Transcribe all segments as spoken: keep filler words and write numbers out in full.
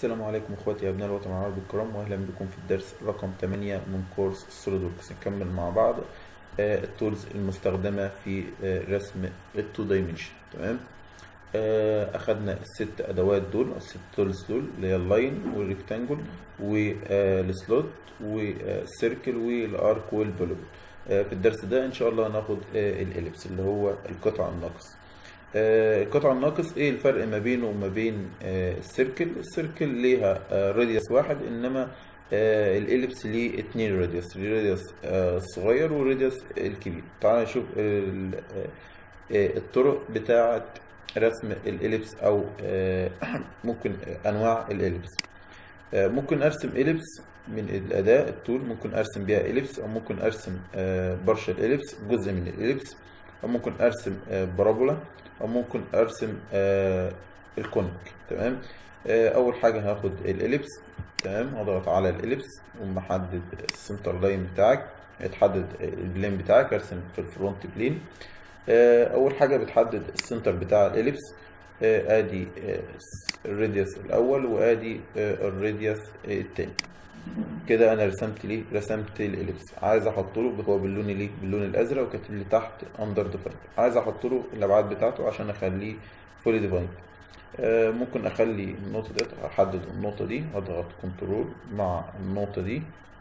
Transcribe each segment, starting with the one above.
السلام عليكم اخواتي ابناء الوطن العربي الكرام، واهلا بكم في الدرس رقم ثمانية من كورس السوليد وركس. نكمل مع بعض آه، التولز المستخدمه في آه، رسم التو دايمنشن. تمام. آه، اخدنا الست ادوات دول، الست تولز دول اللي هي اللاين والريكتانجل والسلوت والسيركل والارك والبوليجون. آه، في الدرس ده ان شاء الله هناخد آه، الاليبس اللي هو القطع الناقص. آه، القطع الناقص ايه الفرق ما بينه وما بين آه، السيركل؟ السيركل ليها آه، راديوس واحد، انما آه، الاليبس ليه اتنين راديوس، راديوس آه، الصغير والراديوس الكبير. تعال نشوف ال- آه، آه، الطرق بتاعة رسم الاليبس او آه، ممكن انواع الاليبس. آه، ممكن ارسم اليبس من الاداة التول، ممكن ارسم بيها اليبس، او ممكن ارسم بارشل اليبس جزء من الاليبس، او ممكن ارسم آه، بارابولا، او ممكن ارسم آه، الكونيك. تمام. آه، اول حاجة هاخد الاليبس. تمام، هضغط على الاليبس ومحدد السنتر لاين بتاعك، يتحدد البلين بتاعك، ارسم في الفرونت بلين. آه، اول حاجة بتحدد السنتر بتاع الاليبس. آه، ادي آه، الراديوس الاول، وادي آه، الراديوس آه، التاني. كده انا رسمت ليه رسمت الاليبس. عايز احط له، هو باللون ليه باللون الازرق وكاتب لي تحت اندر ديفايند. عايز احط له الابعاد بتاعته عشان اخليه فولي ديفايند. آه ممكن اخلي النقطه دي، احدد النقطه دي، اضغط كنترول مع النقطه دي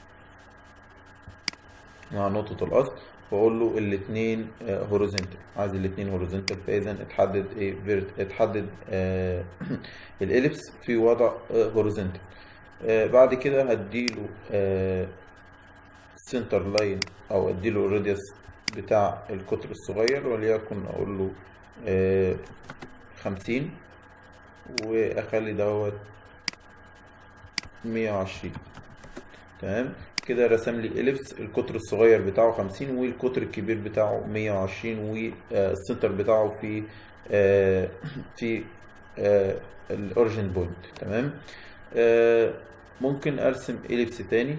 مع نقطه الاصل، واقول له الاثنين هوريزونتال. عايز الاثنين هوريزونتال، فاذا اتحدد ايه فيرت اتحدد آه الاليبس في وضع هوريزونتال. آه بعد كده هديله آه سنتر لاين، او اديله الراديوس بتاع القطر الصغير، وليكن اقول له آه خمسين، واخلي دوت مية وعشرين. تمام. كده رسم لي اليبس القطر الصغير بتاعه خمسين والقطر الكبير بتاعه مية وعشرين، والسنتر بتاعه في آه في آه الاوريجين بوينت. تمام. آه ممكن ارسم اليبس تاني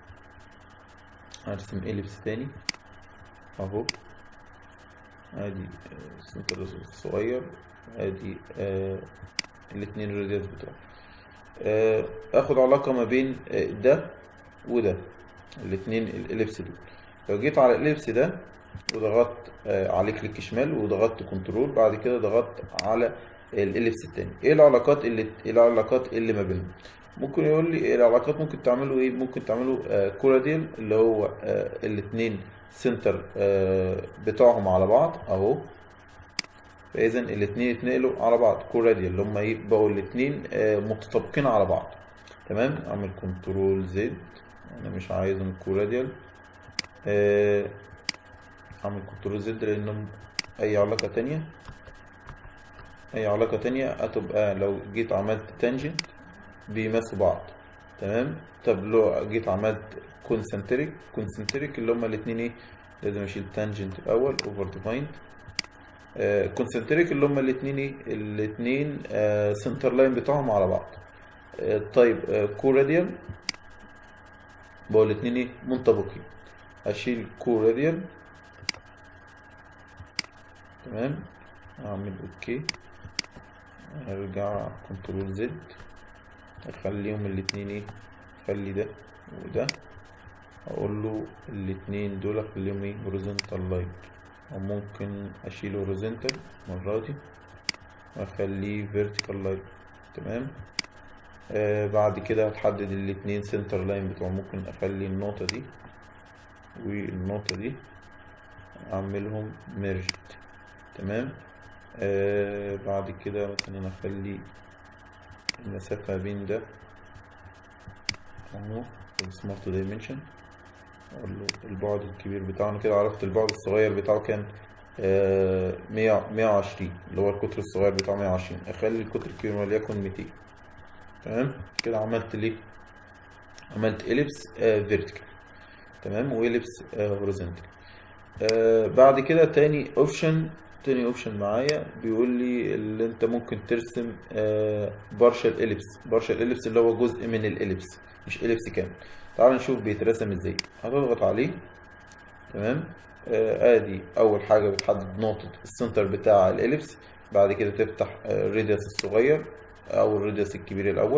ارسم اليبس تاني اهو. ادي السنتر الصغير، ادي آه الاتنين الراديوس بتوعه. آه اخد علاقة ما بين آه ده وده، الاتنين الاليبس دول. لو جيت على الاليبس ده وضغطت آه عليه كليك شمال وضغطت كنترول، بعد كده ضغطت على الاليبس التاني، ايه العلاقات اللي ايه العلاقات اللي ما بينهم؟ ممكن يقول لي إيه العلاقات. ممكن تعملوا ايه ممكن تعملوا آه كوراديل، اللي هو آه الاتنين سنتر آه بتوعهم على بعض اهو. فاذا الاتنين اتنقلوا على بعض كوراديال، اللي هم ايه بقوا الاتنين آه متطابقين على بعض. تمام. اعمل كنترول زد، انا مش عايزهم كوراديال. آه اعمل كنترول زد لانهم اي علاقة تانية اي علاقة تانية هتبقى لو جيت عملت تانجنت بيمسوا بعض. تمام. طب لو جيت عملت كونسنتريك كونسنتريك اللي هما الاتنين ايه، لازم اشيل تانجنت الاول اوفر ديفايند. كونسنتريك اللي هما الاتنين ايه الاتنين آه سنتر لاين بتاعهم على بعض. آه طيب آه كوراديال بقوا الاتنين ايه منطبقين. اشيل كوراديال. تمام. اعمل اوكي، ارجع كنترول زد، اخليهم الاتنين ايه اخلي ده وده، اقول له الاتنين دول اخليهم ايه هوريزونتال لاين، او ممكن اشيل هوريزونتال المرة دي واخليه فيرتيكال لاين. تمام. آه بعد كده هتحدد الاتنين سنتر لاين بتوع، ممكن اخلي النقطة دي والنقطة دي اعملهم ميرجد. تمام. آه بعد كده مثلا اخلي المسافة بين ده اهو سمارت دايمنشن، اقول له البعد الكبير بتاعنا. كده عرفت البعد الصغير بتاعه كان آه مية مية وعشرين، اللي هو القطر الصغير بتاعه مية وعشرين. اخلي القطر الكبير وليكن ميتين. تمام. كده عملت ليه عملت اليبس فيرتيكال. تمام. واليبس هوريزونتال. آه بعد كده تاني اوبشن تاني اوبشن معايا بيقول لي اللي انت ممكن ترسم آه بارشل اليبس بارشل اليبس اللي هو جزء من الاليبس، مش اليبس كامل. تعال نشوف بيترسم ازاي. هتضغط عليه. تمام. آه ادي اول حاجه بتحدد نقطه السنتر بتاع الاليبس، بعد كده تفتح آه الراديوس الصغير او الراديوس الكبير الاول،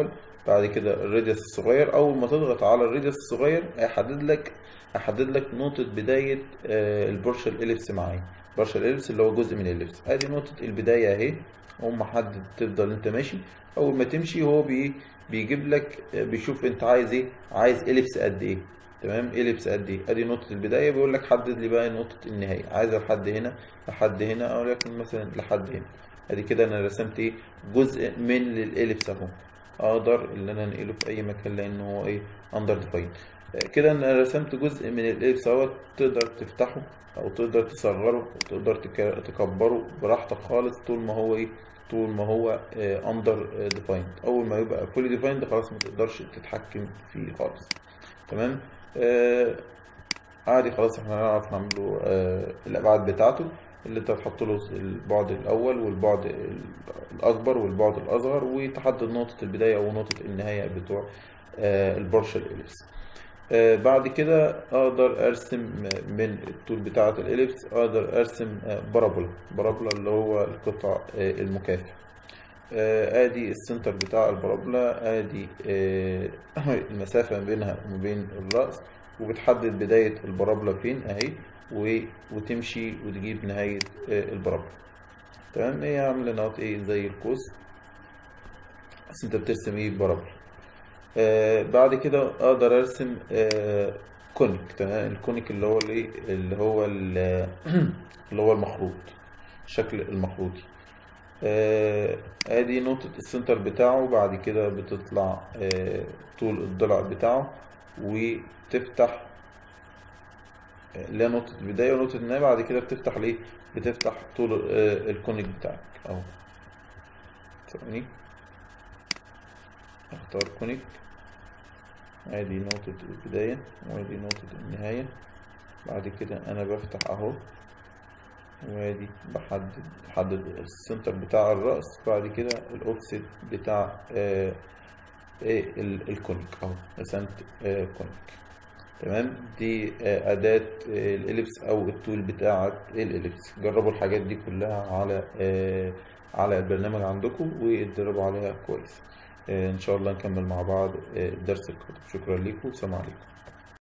بعد كده الراديوس الصغير، اول ما تضغط على الراديوس الصغير هيحدد لك هيحدد لك نقطة بداية آه، البارشال إليبس معايا. البارشال إليبس اللي هو جزء من الإليبس، ادي نقطة البداية اهي. اقوم محدد، تفضل انت ماشي، اول ما تمشي هو بي بيجيب لك آه، بيشوف انت عايز ايه، عايز إليبس قد ايه. تمام، إليبس قد ايه، ادي نقطة البداية، بيقول لك حدد لي بقى نقطة النهاية، عايز لحد هنا لحد هنا، او لكن مثلا لحد هنا. ادي كده انا رسمت ايه، جزء من الإليبس اهو. اقدر ان انا انقله في اي مكان لان هو ايه، اندر ديفاين. كده انا رسمت جزء من الاليبس اهوت، تقدر تفتحه او تقدر تصغره وتقدر تك- تكبره براحتك خالص، طول ما هو ايه، طول ما هو اندر ديفايند. اول ما يبقى فولي ديفايند خلاص ما تقدرش تتحكم فيه خالص. تمام. آه عادي خلاص، احنا هنعرف نعمله آه الابعاد بتاعته، اللي انت تحط له البعد الاول والبعد ال- الاكبر والبعد الاصغر، وتحدد نقطة البداية او نقطة النهاية بتوع آه البارشل اليبس. آه بعد كده اقدر ارسم من الطول بتاعة الاليبس، اقدر ارسم آه بارابولا. بارابولا اللي هو القطع آه المكافئ. آه، ادي السنتر بتاع البارابولا، ادي آه، المسافة ما بينها وما بين الرأس، وبتحدد بداية البارابولا فين اهي، و- وتمشي وتجيب نهاية آه، البارابولا. تمام، هي عاملة نقط ايه زي القوس، بس انت بترسم ايه بارابولا. آه بعد كده اقدر ارسم آه كونيك. تمام، الكونيك اللي هو الايه، اللي هو ال- اللي هو المخروط، الشكل المخروطي. آه، ادي نقطة السنتر بتاعه، بعد كده بتطلع آه، طول الضلع بتاعه، وتفتح آه، اللي هي نقطة البداية ونقطة النهاية، بعد كده بتفتح ليه، بتفتح طول آه، الكونيك بتاعك اهو. ثواني، اختار كونيك، ادي نقطة البداية وادي نقطة النهاية. بعد كده انا بفتح اهو، وادي بحدد بحدد السنتر بتاع الرأس، بعد كده الاوفست بتاع آه، ايه ال- الكونيك اهو، رسمت آه، كونيك. تمام، دي آه، أداة آه، الإليبس أو التول بتاعة الإليبس. جربوا الحاجات دي كلها على آه، على البرنامج عندكم واتدربوا عليها كويس. آه، إن شاء الله نكمل مع بعض آه، الدرس القادم. شكرا لكم، والسلام عليكم.